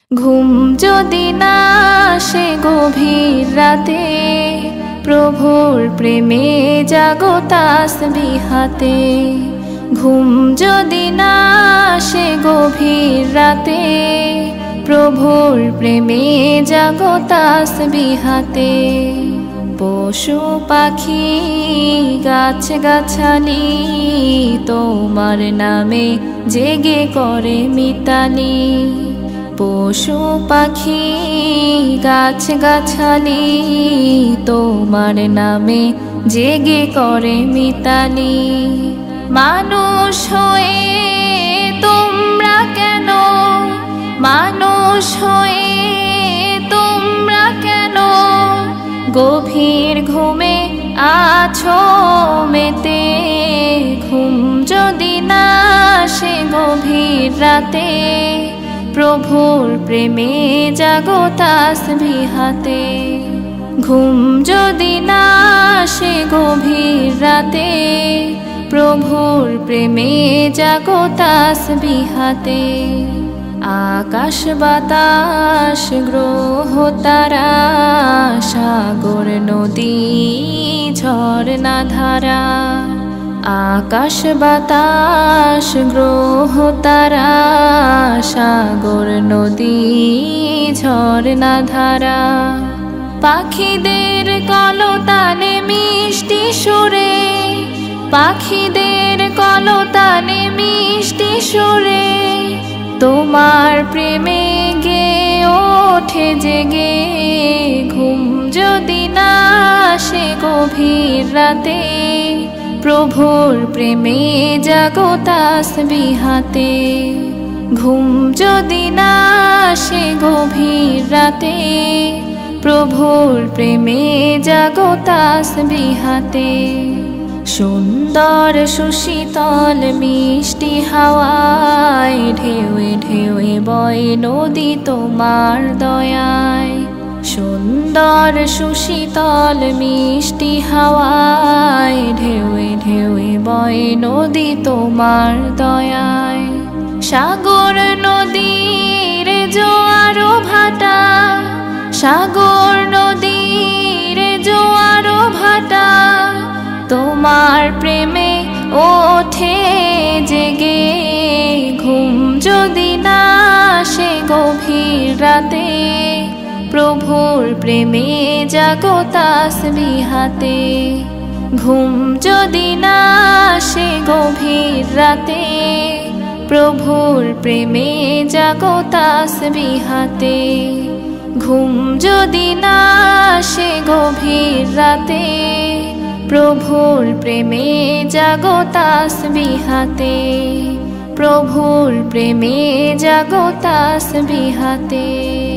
ঘুম যদি না আসে গভীর রাতে, প্রভুর প্রেমে জাগো তাসবিহ হাতে। ঘুম যদি না আসে গভীর রাতে, প্রভুর প্রেমে জাগো তাসবিহ হাতে। পশু পাখি গাছ গাছালি তোমার নামে জেগে করে মিতালি। পশু পাখি গাছ গাছালি তোমার নামে জেগে করে মিতালি। মানুষ হয়ে তোমরা কেন, মানুষ হয়ে তোমরা কেন গভীর ঘুমে আছো মেতে। ঘুম যদি না আসে গভীর রাতে, প্রভুর প্রেমে জাগো তাসবিহ হাতে। ঘুম যদি না আসে গভীর রাতে, প্রভুর প্রেমে জাগো তাসবিহ হাতে। আকাশ বাতাস গ্রহ তারা, সাগর নদী ঝরনা ধারা। আকাশ বাতাস গ্রহ তারা, সাগর নদী ঝরনা ধারা। পাখিদের কলতানে মিষ্টি সুরে, পাখিদের কলতানে মিষ্টি সুরে তোমার প্রেমে গে ওঠে জেগে। ঘুম যদি না আসে গভীর রাতে, প্রভুর প্রেমে জাগো তাসবিহ হাতে। ঘুম যদি না আসে গভীর রাতে, প্রভুর প্রেমে জাগো তাসবিহ হাতে। সুন্দর সুশীতল মিষ্টি হাওয়ায় ঢেউয়ে ঢেউয়ে বয় নদী তোমার দয়ায়। সুন্দর সুশীতল মিষ্টি হাওয়ায় ঢেউয়ে ঢেউয়ে বয় নদী তোমার দয়ায়। সাগর নদীর জোয়ার ভাটা, সাগর নদীর জোয়ার ভাটা তোমার প্রেমে ওঠে জেগে। ঘুম যদি না আসে গভীর রাতে, প্রভুর প্রেমে জাগো তাসবিহ হাতে। ঘুম যদি না আসে গভীর রাতে, প্রভুর প্রেমে জাগো তাসবিহ হাতে। ঘুম যদি না আসে গভীর রাতে, প্রভুর প্রেমে জাগো তাসবিহ হাতে। প্রভুর প্রেমে জাগো তাসবিহ হাতে।